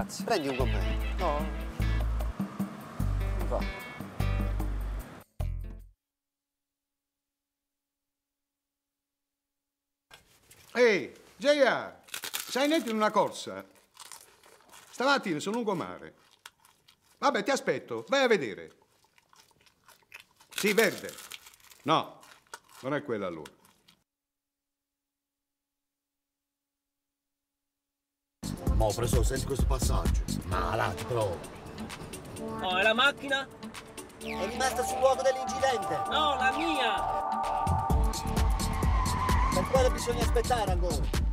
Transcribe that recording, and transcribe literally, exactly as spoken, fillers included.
Grazie. Prendi un commento. No. Non va. Ehi, J R, sei netto in una corsa? Stamattina sul lungomare. Vabbè, ti aspetto, vai a vedere. Sì, verde. No, non è quella allora. Ma ho preso, senti questo passaggio. Malati proprio. Oh, e la macchina? È rimasta sul luogo dell'incidente. No, la mia! Per quello bisogna aspettare ancora.